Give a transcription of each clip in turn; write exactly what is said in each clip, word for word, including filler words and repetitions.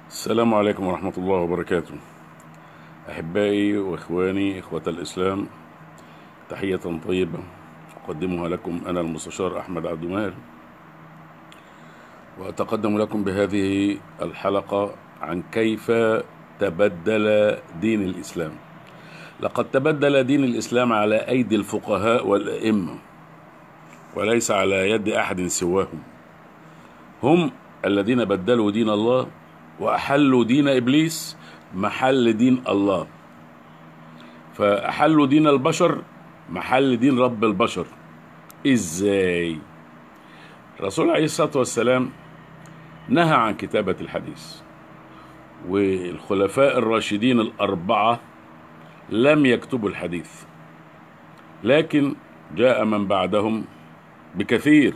السلام عليكم ورحمة الله وبركاته. أحبائي وإخواني إخوة الإسلام، تحية طيبة أقدمها لكم أنا المستشار أحمد عبد الماهر، وأتقدم لكم بهذه الحلقة عن كيف تبدل دين الإسلام. لقد تبدل دين الإسلام على أيدي الفقهاء والأئمة، وليس على يد أحد سواهم. هم الذين بدلوا دين الله وأحلوا دين إبليس محل دين الله، فأحلوا دين البشر محل دين رب البشر. إزاي؟ الرسول عليه الصلاة والسلام نهى عن كتابة الحديث، والخلفاء الراشدين الأربعة لم يكتبوا الحديث، لكن جاء من بعدهم بكثير،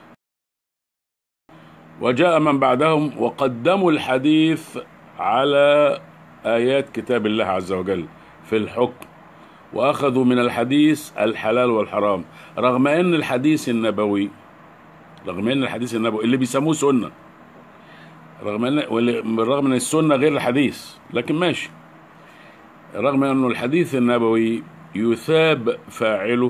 وجاء من بعدهم وقدموا الحديث على آيات كتاب الله عز وجل في الحكم، وأخذوا من الحديث الحلال والحرام، رغم أن الحديث النبوي رغم أن الحديث النبوي اللي بيسموه سنة، رغم أن رغم أن السنة غير الحديث، لكن ماشي، رغم أنه الحديث النبوي يثاب فاعله،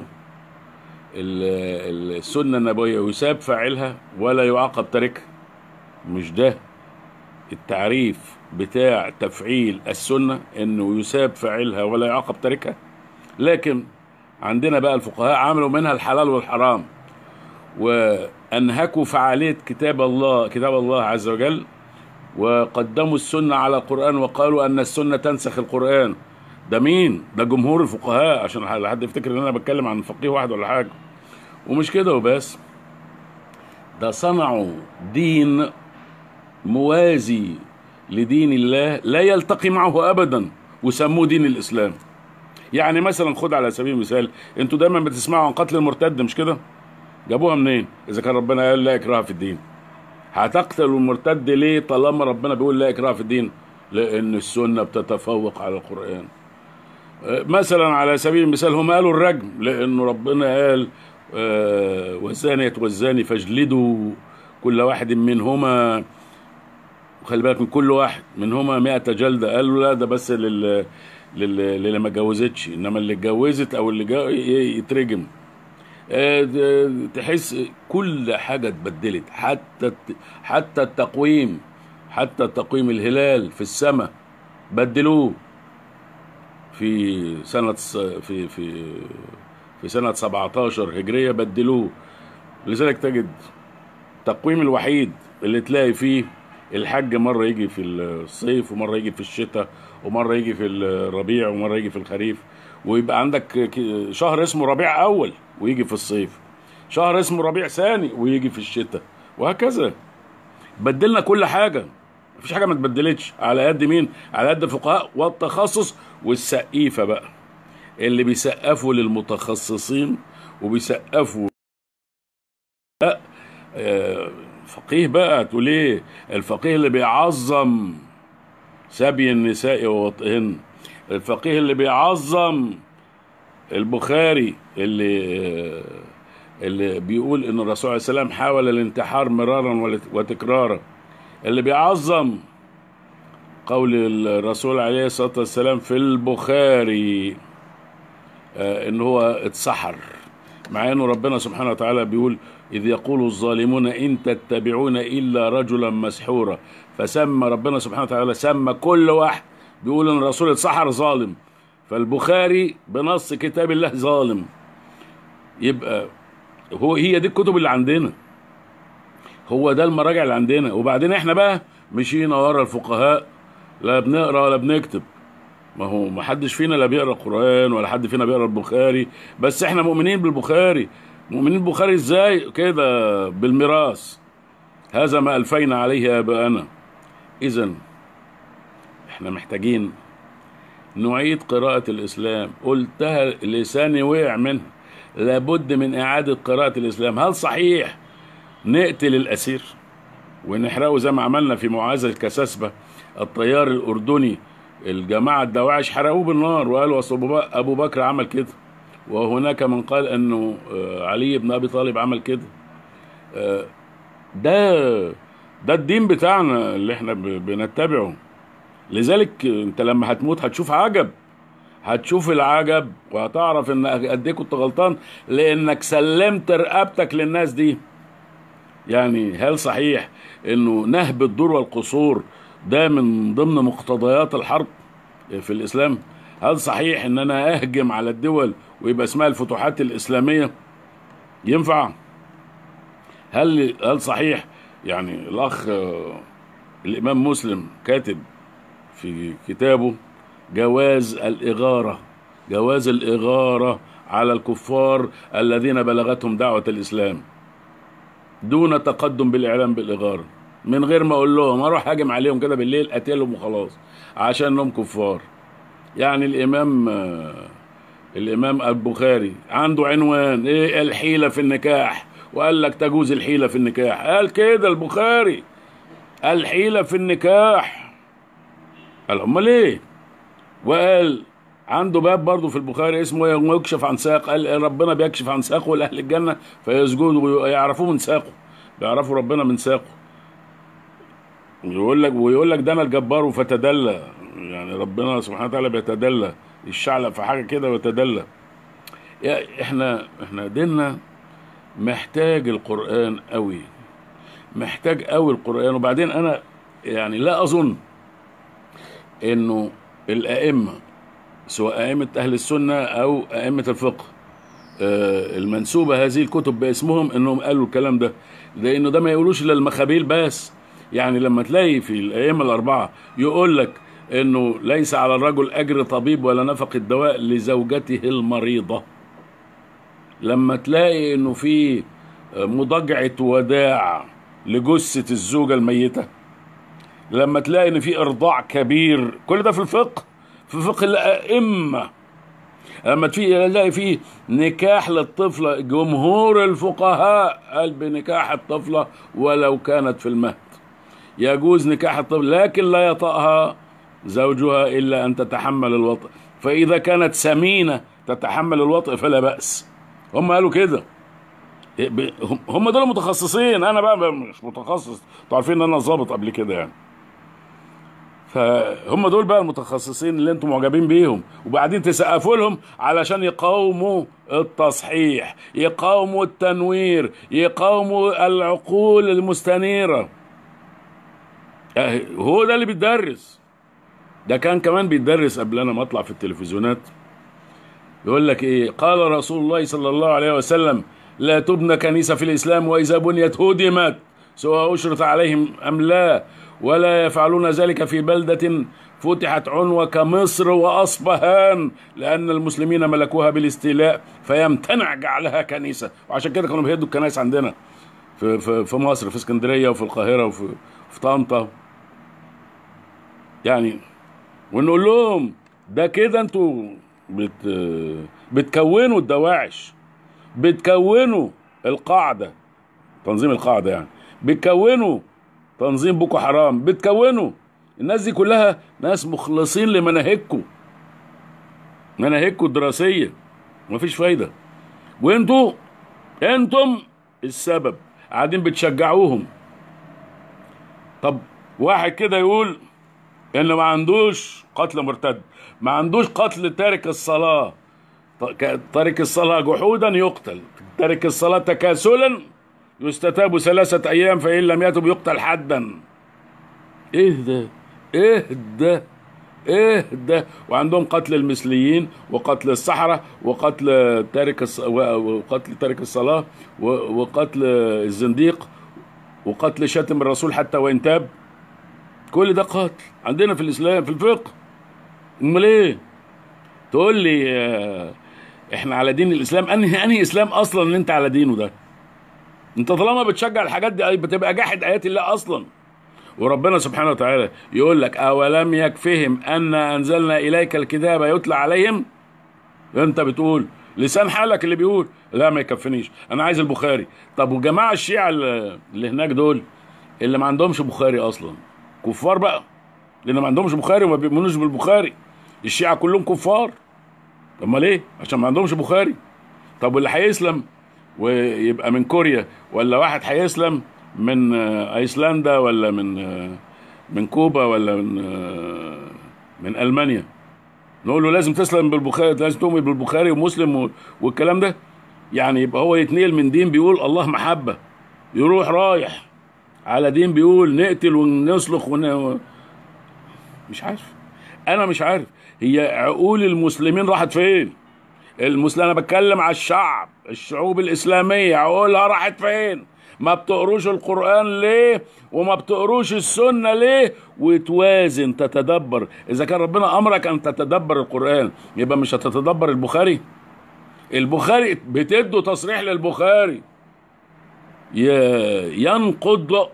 السنة النبوية يثاب فاعلها ولا يعاقب تاركها. مش ده التعريف بتاع تفعيل السنة، انه يثاب فاعلها ولا يعاقب تاركها؟ لكن عندنا بقى الفقهاء عملوا منها الحلال والحرام، وانهكوا فعالية كتاب الله كتاب الله عز وجل، وقدموا السنة على القرآن، وقالوا ان السنة تنسخ القرآن. ده مين؟ ده جمهور الفقهاء، عشان حد يفتكر ان انا بتكلم عن فقيه واحد ولا حاجة. ومش كده وبس، ده صنعوا دين موازي لدين الله لا يلتقي معه ابدا، وسموه دين الاسلام. يعني مثلا خد على سبيل المثال، انتوا دايما بتسمعوا عن قتل المرتد، مش كده؟ جابوها منين؟ اذا كان ربنا قال لا اكراه في الدين، هتقتل المرتد ليه طالما ربنا بيقول لا اكراه في الدين؟ لان السنه بتتفوق على القران. مثلا على سبيل المثال هم قالوا الرجم لانه ربنا قال آه والزانية والزاني فاجلدوا كل واحد منهما، وخلي بالك من كل واحد منهما مئة جلدة. قالوا لا، ده بس لل اللي ما اتجوزتش، انما اللي اتجوزت او اللي جا يترجم. آه تحس كل حاجة اتبدلت، حتى حتى التقويم حتى التقويم الهلال في السماء بدلوه في سنة في في في سنة سبعتاشر هجرية، بدلوه. لذلك تجد التقويم الوحيد اللي تلاقي فيه الحج مرة يجي في الصيف، ومرة يجي في الشتاء، ومرة يجي في الربيع، ومرة يجي في الخريف، ويبقى عندك شهر اسمه ربيع أول ويجي في الصيف، شهر اسمه ربيع ثاني ويجي في الشتاء، وهكذا. بدلنا كل حاجة، مفيش حاجة ما اتبدلتش. على قد مين؟ على قد الفقهاء والتخصص والسقيفة بقى، اللي بيسقفوا للمتخصصين وبيسقفوا. فقيه بقى تقول ايه؟ الفقيه اللي بيعظم سبي النساء ووطئهن، الفقيه اللي بيعظم البخاري اللي اللي بيقول ان الرسول عليه السلام حاول الانتحار مرارا وتكرارا، اللي بيعظم قول الرسول عليه الصلاة والسلام في البخاري آه ان هو اتسحر، مع انه ربنا سبحانه وتعالى بيقول اذ يقول الظالمون ان تتبعون الا رجلا مسحورا، فسمى ربنا سبحانه وتعالى سمى كل واحد بيقول ان الرسول اتسحر ظالم، فالبخاري بنص كتاب الله ظالم. يبقى هو هي دي الكتب اللي عندنا، هو ده المراجع اللي عندنا. وبعدين احنا بقى مشينا ورا الفقهاء، لا بنقرا ولا بنكتب. ما هو ما حدش فينا لا بيقرا القرآن ولا حد فينا بيقرا البخاري، بس احنا مؤمنين بالبخاري. مؤمنين بالبخاري ازاي؟ كده بالميراث، هذا ما الفينا عليه اباءنا. اذا احنا محتاجين نعيد قراءة الاسلام، قلتها لساني وقع منها، لابد من اعادة قراءة الاسلام. هل صحيح نقتل الاسير ونحرقه زي ما عملنا في معاذ الكساسبة الطيار الاردني؟ الجماعة الدواعش حرقوه بالنار، وقالوا ابو بكر عمل كده، وهناك من قال انه علي بن ابي طالب عمل كده. ده ده الدين بتاعنا اللي احنا ب- بنتبعه. لذلك انت لما هتموت هتشوف عجب، هتشوف العجب وهتعرف ان قد ايه كنت غلطان، لانك سلمت رقبتك للناس دي. يعني هل صحيح انه نهب الدور والقصور ده من ضمن مقتضيات الحرب في الاسلام؟ هل صحيح ان انا اهجم على الدول ويبقى اسمها الفتوحات الاسلامية؟ ينفع؟ هل هل صحيح؟ يعني الاخ آه، الامام مسلم كاتب في كتابه جواز الإغارة، جواز الإغارة على الكفار الذين بلغتهم دعوة الإسلام دون تقدم بالإعلام بالإغارة، من غير ما أقول لهم أروح هاجم عليهم كده بالليل قتلهم وخلاص عشان إنهم كفار. يعني الإمام آه، الإمام البخاري عنده عنوان إيه؟ الحيلة في النكاح، وقال لك تجوز الحيلة في النكاح. قال كده البخاري الحيلة في النكاح. قال أمال إيه؟ وقال عنده باب برضه في البخاري اسمه يكشف عن ساق، قال ربنا بيكشف عن ساقه لأهل الجنة فيسجدوا ويعرفوه من ساقه، بيعرفوا ربنا من ساقه. ويقول لك ويقول لك ده انا الجبار فتدلى، يعني ربنا سبحانه وتعالى بيتدلى، الشعلق في حاجه كده ويتدلى. يا احنا احنا ديننا محتاج القرآن قوي، محتاج قوي القرآن. وبعدين انا يعني لا اظن انه الائمه، سواء ائمه اهل السنه او ائمه الفقه آه، المنسوبه هذه الكتب باسمهم، انهم قالوا الكلام ده، لانه ده ما يقولوش الا المخابيل بس. يعني لما تلاقي في الائمه الاربعه يقول لك انه ليس على الرجل اجر طبيب ولا نفقه دواء لزوجته المريضه، لما تلاقي انه في مضاجعه وداع لجثه الزوجه الميته، لما تلاقي ان في ارضاع كبير، كل ده في الفقه، في فقه الائمه. لما تلاقي فيه نكاح للطفلة، جمهور الفقهاء قال بنكاح الطفلة ولو كانت في المهد، يجوز نكاح الطفل، لكن لا يطأها زوجها إلا أن تتحمل الوطء، فإذا كانت سمينة تتحمل الوطء فلا بأس. هم قالوا كده، هم دول متخصصين، أنا بقى مش متخصص، تعرفين أن أنا ظابط قبل كده يعني. فهم دول بقى المتخصصين اللي انتم معجبين بيهم، وبعدين تسقفوا لهم علشان يقاوموا التصحيح، يقاوموا التنوير، يقاوموا العقول المستنيرة. اه، هو ده اللي بيتدرس. ده كان كمان بيتدرس قبل انا ما اطلع في التلفزيونات. يقول لك ايه؟ قال رسول الله صلى الله عليه وسلم: لا تبنى كنيسة في الإسلام وإذا بنيت هدمت سواء أشرط عليهم أم لا، ولا يفعلون ذلك في بلدة فتحت عنوة كمصر وأصبهان، لأن المسلمين ملكوها بالاستيلاء فيمتنع جعلها كنيسة. وعشان كده كانوا بيهدوا الكنائس عندنا في في في مصر، في اسكندرية وفي القاهرة وفي في طنطا يعني. ونقول لهم ده كده انتوا بت بتكونوا الدواعش، بتكونوا القاعدة، تنظيم القاعدة يعني، بتكونوا تنظيم بوكو حرام، بتكونوا الناس دي كلها ناس مخلصين لمناهجكم، مناهجكم الدراسية، مفيش فايدة، وانتوا انتم السبب، قاعدين بتشجعوهم. طب واحد كده يقول ان ما عندوش قتل مرتد، ما عندوش قتل تارك الصلاة، تارك الصلاة جحودا يقتل، تارك الصلاة تكاسلا يستتاب ثلاثة أيام فإن لم يتب يقتل حدا. إيه ده؟ إيه ده؟ إيه ده؟ وعندهم قتل المثليين وقتل السحرة وقتل تارك الص... وقتل تارك الصلاة وقتل الزنديق وقتل شاتم الرسول حتى وإن تاب. كل ده قتل عندنا في الإسلام في الفقه. أمال إيه؟ تقول لي آه احنا على دين الاسلام؟ انهي انهي اسلام اصلا اللي انت على دينه ده؟ انت طالما بتشجع الحاجات دي بتبقى جاحد ايات الله اصلا. وربنا سبحانه وتعالى يقول لك: اولم يكفهم ان انزلنا اليك الكتاب يتلى عليهم. انت بتقول لسان حالك اللي بيقول لا ما يكفنيش، انا عايز البخاري. طب وجماعه الشيعة اللي هناك دول اللي ما عندهمش بخاري اصلا كفار بقى، لان ما عندهمش بخاري وما بيؤمنوش بالبخاري. الشيعة كلهم كفار. امال ايه؟ عشان ما عندهمش بخاري. طب واللي هيسلم ويبقى من كوريا، ولا واحد هيسلم من ايسلندا ولا من من كوبا ولا من من المانيا، نقول له لازم تسلم بالبخاري، لازم تؤمن بالبخاري ومسلم والكلام ده؟ يعني يبقى هو يتنقل من دين بيقول الله محبة، يروح رايح على دين بيقول نقتل ونسلخ ون... مش عارف، انا مش عارف هي عقول المسلمين راحت فين. المسلم، انا بتكلم على الشعب، الشعوب الاسلاميه عقولها راحت فين؟ ما بتقروش القران ليه؟ وما بتقروش السنه ليه؟ وتوازن تتدبر. اذا كان ربنا امرك ان تتدبر القران يبقى مش هتتدبر البخاري؟ البخاري بتدوا تصريح للبخاري ينقض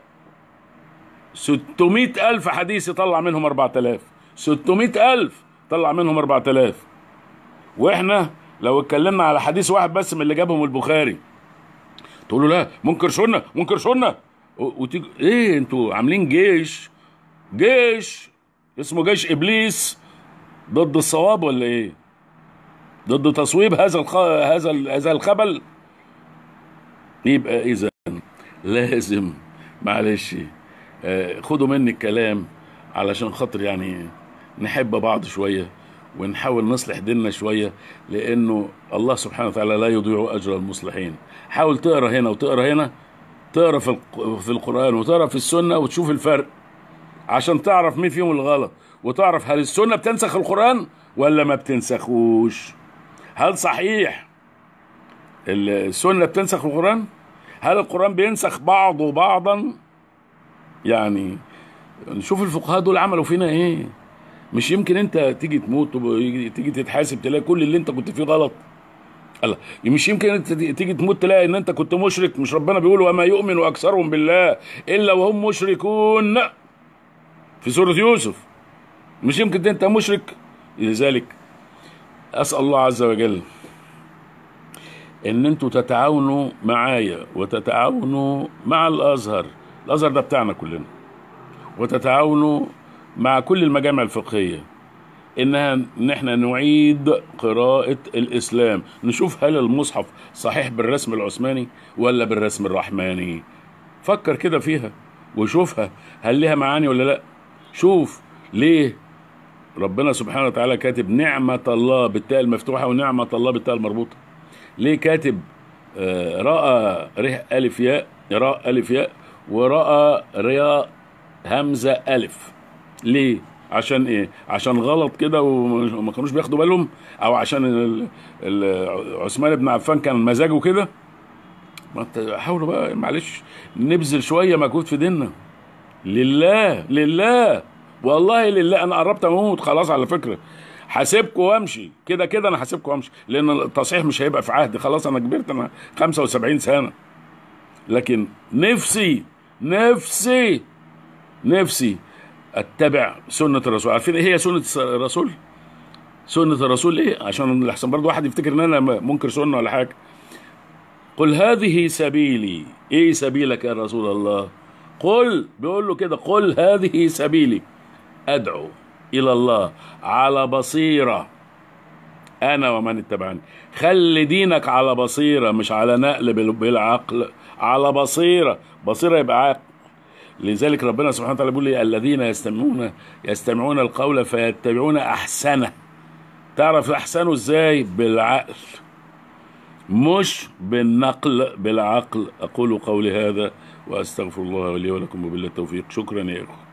ستمائة ألف حديث يطلع منهم أربعة آلاف، ستمائة ألف طلع منهم أربعة آلاف. واحنا لو اتكلمنا على حديث واحد بس من اللي جابهم البخاري تقولوا لا منكر سنه منكر سنه، وتيجي ايه انتوا عاملين جيش جيش اسمه جيش ابليس ضد الصواب ولا ايه؟ ضد تصويب هذا الخ... هذا ال... هذا الخبل. يبقى اذا لازم معلش آه خدوا مني الكلام علشان خاطر يعني نحب بعض شويه ونحاول نصلح ديننا شويه، لانه الله سبحانه وتعالى لا يضيع اجر المصلحين. حاول تقرا هنا وتقرا هنا، تقرا في في القران وتقرا في السنه وتشوف الفرق عشان تعرف مين فيهم الغلط، وتعرف هل السنه بتنسخ القران ولا ما بتنسخوش. هل صحيح السنه بتنسخ القران؟ هل القران بينسخ بعضه بعضا؟ يعني نشوف الفقهاء دول عملوا فينا ايه. مش يمكن انت تيجي تموت تيجي تتحاسب تلاقي كل اللي انت كنت فيه غلط؟ الله، مش يمكن انت تيجي تموت تلاقي ان انت كنت مشرك؟ مش ربنا بيقول وما يؤمن اكثرهم بالله الا وهم مشركون في سورة يوسف؟ مش يمكن انت مشرك؟ لذلك اسال الله عز وجل ان انتوا تتعاونوا معايا وتتعاونوا مع الازهر، الازهر ده بتاعنا كلنا، وتتعاونوا مع كل المجامع الفقهية انها ان احنا نعيد قراءة الاسلام، نشوف هل المصحف صحيح بالرسم العثماني ولا بالرسم الرحماني. فكر كده فيها وشوفها هل لها معاني ولا لا. شوف ليه ربنا سبحانه وتعالى كاتب نعمة الله بالتاء المفتوحة ونعمة الله بالتاء المربوطة؟ ليه كاتب آه رأى ره ألف ياء راء ألف ياء ورأى رياء همزة ألف؟ ليه؟ عشان ايه؟ عشان غلط كده وما كانوش بياخدوا بالهم؟ او عشان ال... ال... عثمان بن عفان كان مزاجه كده؟ ما حاولوا بقى معلش نبذل شويه مجهود في ديننا لله لله والله لله. انا قربت اموت خلاص على فكره، حاسبكم وامشي كده كده، انا حاسبكم وامشي لان التصحيح مش هيبقى في عهدي، خلاص انا كبرت، انا خمسة وسبعين سنه. لكن نفسي نفسي نفسي اتبع سنه الرسول. عارفين ايه هي سنه الرسول؟ سنه الرسول ايه؟ عشان الاحسن برضه واحد يفتكر ان انا منكر سنه ولا حاجه. قل هذه سبيلي. ايه سبيلك يا رسول الله؟ قل، بيقول له كده قل هذه سبيلي ادعو الى الله على بصيره انا ومن اتبعني. خلي دينك على بصيره، مش على نقل بالعقل، على بصيره. بصيره يبقى عقل. لذلك ربنا سبحانه وتعالى بيقول لي الذين يستمعون يستمعون القول فيتبعون احسنه. تعرف احسنه ازاي؟ بالعقل مش بالنقل، بالعقل. اقول قولي هذا واستغفر الله لي ولكم وبالله التوفيق. شكرا يا اخوة.